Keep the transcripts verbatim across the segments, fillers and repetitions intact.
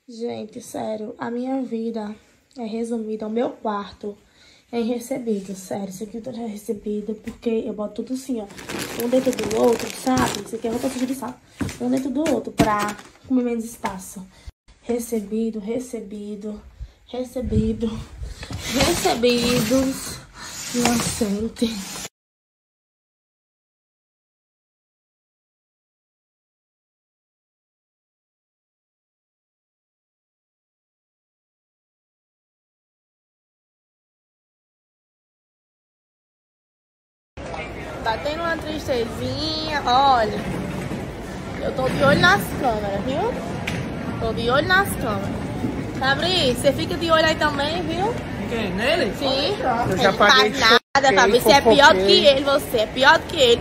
Gente, sério, a minha vida é resumida ao meu quarto em recebido, sério. Isso aqui tudo é recebido porque eu boto tudo assim, ó, um dentro do outro, sabe? Isso aqui é roupa suja de sal. Um dentro do outro pra comer menos espaço. Recebido, recebido, recebido, recebidos, inocente. Tá tendo uma tristezinha, olha. Eu tô de olho nas câmeras, viu? Tô de olho nas câmeras. Fabrício, você fica de olho aí também, viu? Quem? Nele? Sim. Eu já ele paguei. Faz nada, Fabrício. Você é pior do que ele, você é pior do que ele.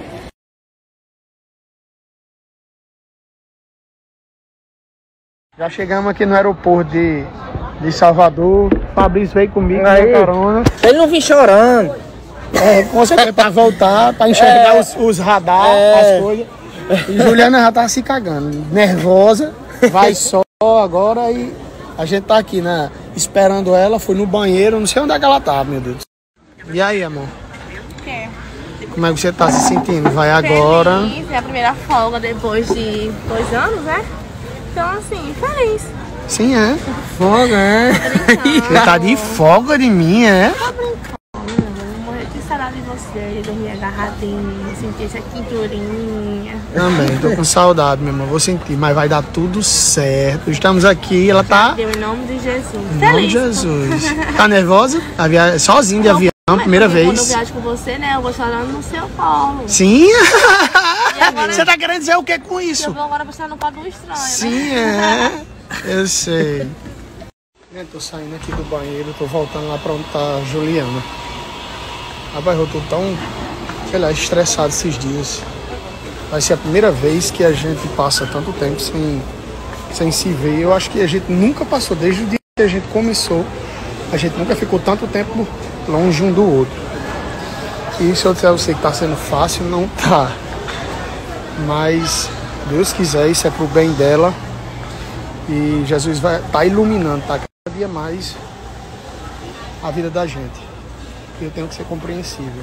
Já chegamos aqui no aeroporto de, de Salvador. O Fabrício veio comigo na carona. Ele não vim chorando. É, com certeza, pra voltar, pra enxergar É. os, os radar, É. as coisas. E Juliana já tá se cagando, nervosa, vai só agora e a gente tá aqui, né, esperando ela, foi no banheiro, não sei onde é que ela tá, meu Deus. E aí, amor? Quer? Como é que você tá se sentindo? Vai agora. Feliz, é a primeira folga depois de dois anos, né? Então, assim, feliz. Sim, é. Folga, é. Brincando. Você tá de folga de mim, é? Tô brincando, vou morrer de saudade de você, de dormir agarradinha, sentir essa quinturinha. Também, tô com saudade, meu irmão, vou sentir, mas vai dar tudo certo. Estamos aqui, ela tá... Deu em nome de Jesus. Em nome Feliz. de Jesus. Tá nervosa? A via... Sozinho de Não, avião, mas primeira porque vez. Quando eu viajo com você, né, eu vou chorando no seu colo. Sim? E agora- Você tá querendo dizer o que com Eu isso? vou agora postar no colo do estranho, Sim, né? é. Eu sei. Eu tô saindo aqui do banheiro, tô voltando lá pra onde tá a Juliana. Rapaz, eu tô tão, sei lá, estressado esses dias. Vai ser a primeira vez que a gente passa tanto tempo sem, sem se ver. Eu acho que a gente nunca passou, desde o dia que a gente começou, a gente nunca ficou tanto tempo longe um do outro. E se eu disser a você que tá sendo fácil, não tá. Mas, Deus quiser, isso é pro bem dela. E Jesus vai tá iluminando, tá cada dia mais a vida da gente. E eu tenho que ser compreensível.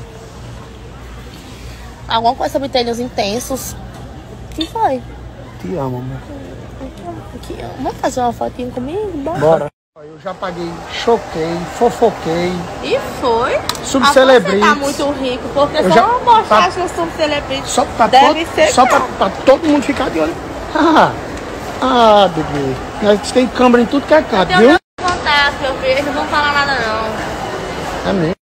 Alguma coisa sobre treinos intensos. O que foi? Te amo, amor. Que, vamos fazer uma fotinha comigo? Bora. Bora. Eu já paguei, choquei, fofoquei. E foi? Subcelebrity. Ah, você tá muito rico, porque Eu só já- uma mostrar pra- no Subcelebrity. Só pra, Deve todo, ser só pra, caro. pra todo mundo ficar de olho. Ah, ah, bebê. Nós tem câmera em tudo que é canto, Tem o viu? meu contato, eu vejo, não vou falar nada não. É mesmo.